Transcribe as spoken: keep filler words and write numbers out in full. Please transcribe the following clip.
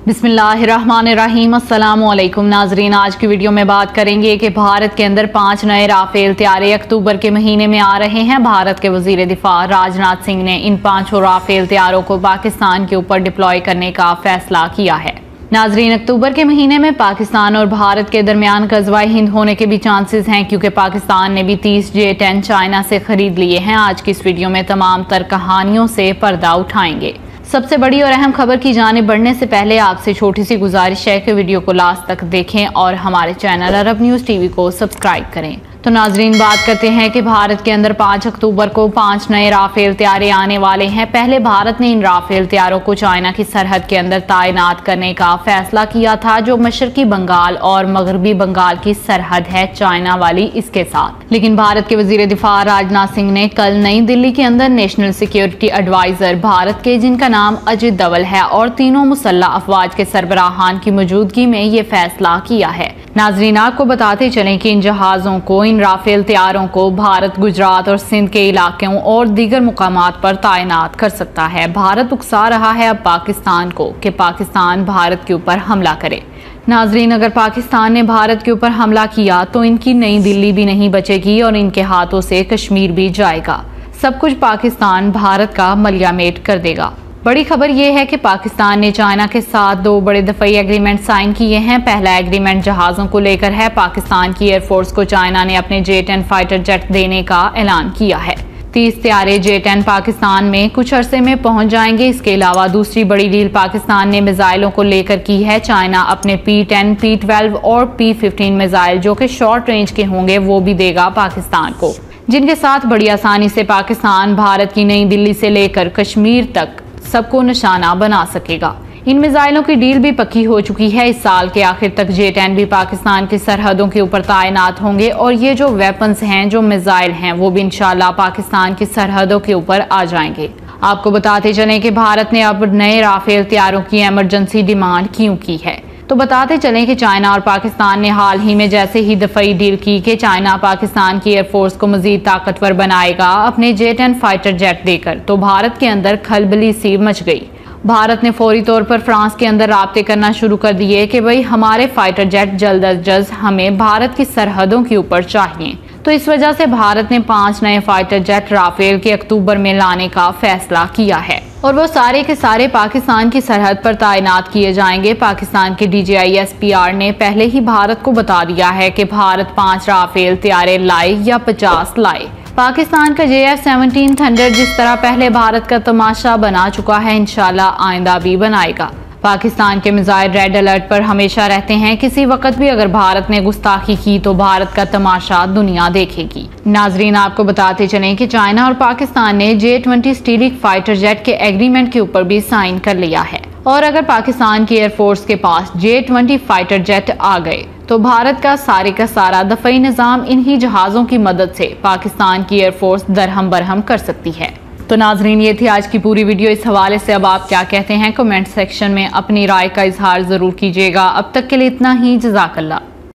बिस्मिल्लाहिर्रहमानिर्रहीम। अस्सलामुअलैकुम नाजरीन, आज की वीडियो में बात करेंगे कि भारत के अंदर पांच नए राफेल तैयारे अक्टूबर के महीने में आ रहे हैं। भारत के वजीर दिफा राजनाथ सिंह ने इन पांचों राफेल तैयारों को पाकिस्तान के ऊपर डिप्लॉय करने का फैसला किया है। नाजरीन, अक्टूबर के महीने में पाकिस्तान और भारत के दरमियान ग़ज़वा हिंद होने के भी चांसेस हैं, क्योंकि पाकिस्तान ने भी तीस जे टेन चाइना से खरीद लिए हैं। आज की इस वीडियो में तमाम तर कहानियों से पर्दा उठाएंगे। सबसे बड़ी और अहम खबर की जानिब बढ़ने से पहले आपसे छोटी सी गुजारिश है कि वीडियो को लास्ट तक देखें और हमारे चैनल अरब न्यूज़ टीवी को सब्सक्राइब करें। तो नाजरीन, बात करते हैं कि भारत के अंदर पाँच अक्टूबर को पांच नए राफेल तैयारे आने वाले हैं। पहले भारत ने इन राफेल तैयारों को चाइना की सरहद के अंदर तैनात करने का फैसला किया था, जो मशरकी बंगाल और मगरबी बंगाल की सरहद है चाइना वाली इसके साथ। लेकिन भारत के वजीर दिफा राजनाथ सिंह ने कल नई दिल्ली के अंदर नेशनल सिक्योरिटी एडवाइजर भारत के, जिनका नाम अजित डोवल है, और तीनों मुसल्लह अफवाज के सरबराहान की मौजूदगी में ये फैसला किया है। नाजरीन, आपको बताते चलें कि इन जहाजों को, इन राफेल तैयारों को भारत गुजरात और सिंध के इलाकों और दीगर मुकामात पर तैनात कर सकता है। भारत उकसा रहा है अब पाकिस्तान को कि पाकिस्तान भारत के ऊपर हमला करे। नाजरीन, अगर पाकिस्तान ने भारत के ऊपर हमला किया तो इनकी नई दिल्ली भी नहीं बचेगी और इनके हाथों से कश्मीर भी जाएगा। सब कुछ पाकिस्तान भारत का मलियामेट कर देगा। बड़ी खबर यह है कि पाकिस्तान ने चाइना के साथ दो बड़े दफाई एग्रीमेंट साइन किए हैं। पहला एग्रीमेंट जहाज़ों को लेकर है। पाकिस्तान की एयरफोर्स को चाइना ने अपने जे टेन फाइटर जेट देने का ऐलान किया है। तीस तैयारे जे टेन पाकिस्तान में कुछ अरसे में पहुंच जाएंगे। इसके अलावा दूसरी बड़ी डील पाकिस्तान ने मिसाइलों को लेकर की है। चाइना अपने पी टेन, पी ट्वेल्व और पी फिफ्टीन मिसाइल, जो कि शॉर्ट रेंज के होंगे, वो भी देगा पाकिस्तान को, जिनके साथ बड़ी आसानी से पाकिस्तान भारत की नई दिल्ली से लेकर कश्मीर तक सबको निशाना बना सकेगा। इन मिसाइलों की डील भी पक्की हो चुकी है। इस साल के आखिर तक जे टेन भी पाकिस्तान की सरहदों के ऊपर तैनात होंगे और ये जो वेपन्स हैं, जो मिसाइल हैं, वो भी इंशाल्लाह पाकिस्तान की सरहदों के ऊपर आ जाएंगे। आपको बताते चलें कि भारत ने अब नए राफेल तैयारों की इमरजेंसी डिमांड क्यों की है। तो बताते चलें कि चाइना और पाकिस्तान ने हाल ही में जैसे ही दफाई डील की कि चाइना पाकिस्तान की एयरफोर्स को मजीद ताकतवर बनाएगा अपने जे टेन फाइटर जेट देकर, तो भारत के अंदर खलबली सी मच गई। भारत ने फौरी तौर पर फ्रांस के अंदर राब्ते करना शुरू कर दिए कि भाई हमारे फाइटर जेट जल्द अज जल्द हमें भारत की सरहदों के ऊपर चाहिए। तो इस वजह से भारत ने पांच नए फाइटर जेट राफेल के अक्टूबर में लाने का फैसला किया है और वो सारे के सारे पाकिस्तान की सरहद पर तैनात किए जाएंगे। पाकिस्तान के D G I S P R ने पहले ही भारत को बता दिया है कि भारत पांच राफेल तैयारे लाए या पचास लाए। पाकिस्तान का जे एफ सेवनटीन थंडर जिस तरह पहले भारत का तमाशा बना चुका है, इंशाल्लाह आइंदा भी बनाएगा। पाकिस्तान के मिसाइल रेड अलर्ट पर हमेशा रहते हैं। किसी वक्त भी अगर भारत ने गुस्ताखी की तो भारत का तमाशा दुनिया देखेगी। नाजरीन, आपको बताते चलें कि चाइना और पाकिस्तान ने J twenty stealth fighter jet के एग्रीमेंट के ऊपर भी साइन कर लिया है और अगर पाकिस्तान की एयरफोर्स के पास जे ट्वेंटी फाइटर जेट आ गए तो भारत का सारे का सारा दफाई निज़ाम इन्हीं जहाज़ों की मदद से पाकिस्तान की एयरफोर्स दरहम बरहम कर सकती है। तो नाजरीन, ये थी आज की पूरी वीडियो। इस हवाले से अब आप क्या कहते हैं, कमेंट सेक्शन में अपनी राय का इजहार जरूर कीजिएगा। अब तक के लिए इतना ही। जज़ाकल्लाह।